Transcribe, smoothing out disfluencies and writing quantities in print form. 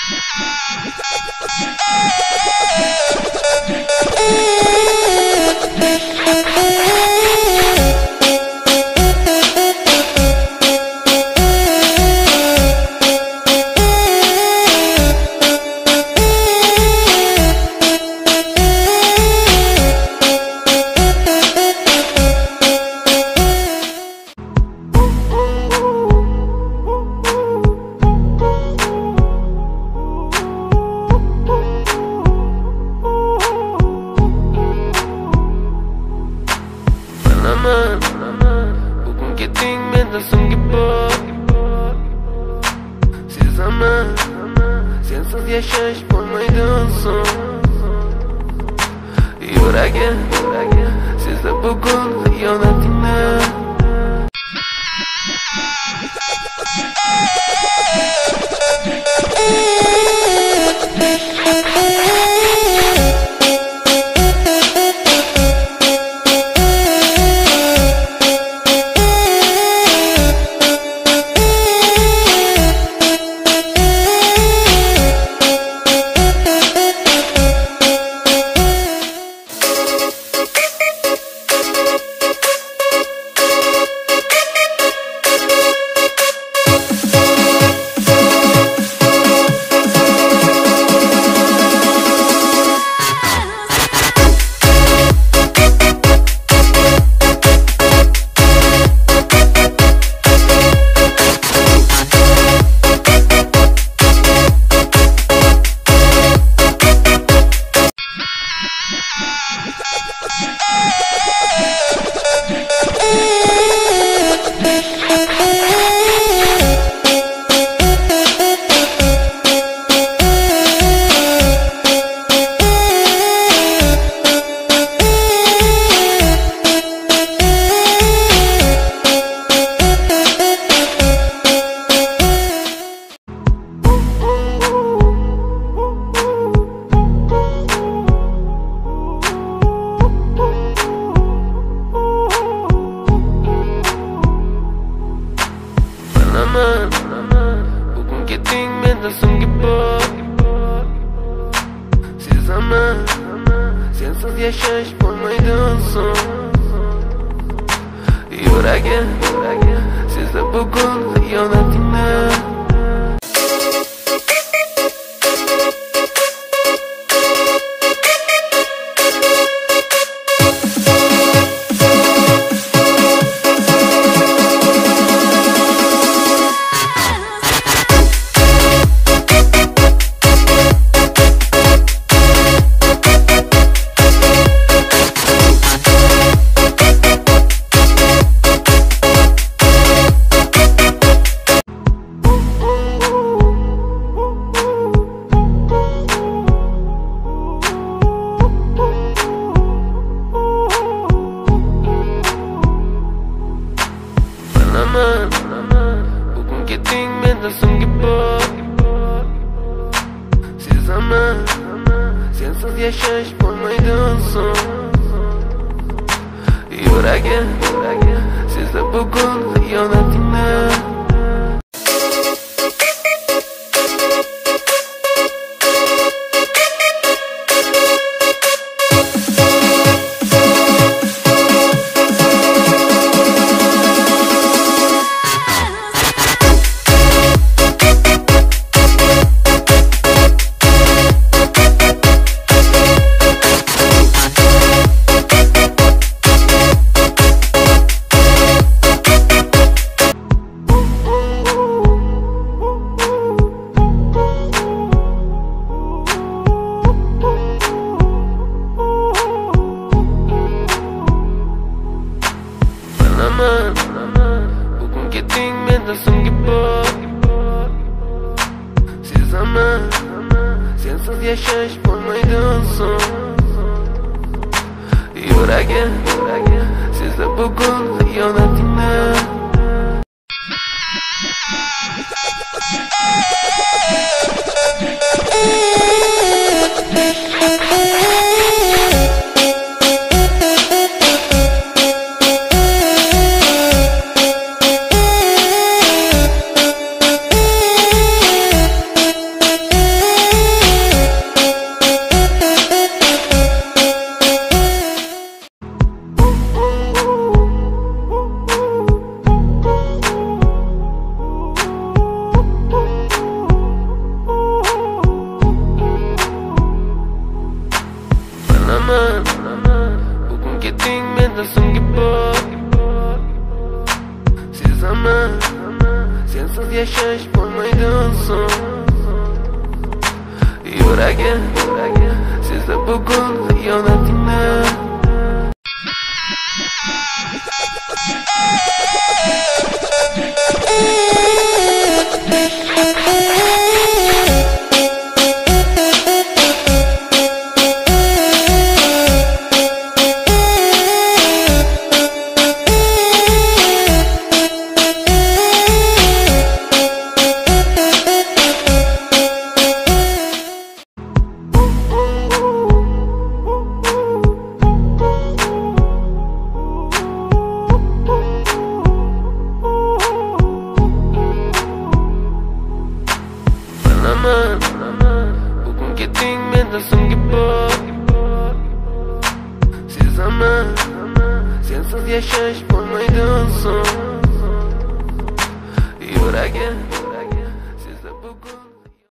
Bugün gittin mendesin gibi Siz ama sensiz yaşayış olmaydı son Yüreğim sizde bugün yönetimde Bugün gittin mendesin gibi Siz ama sensiz yaşayış olmaydı son Yüreğim sizde bugün yönetimde Bugün gittin mendesin gibi Siz ama sensiz yaşayış olmaydı son Yüreğim sizde bugün yönetimde Bugün gittin mendesin gibi Siz ama sensiz yaşayış olmaydı son Yüreğim sizde bugün yönetimde Yuragim sezdi bugun xiyonatini. Bugun keting menda so'nggi bor. Sezaman sensiz yashash bo'lmaydi oson. Yuragim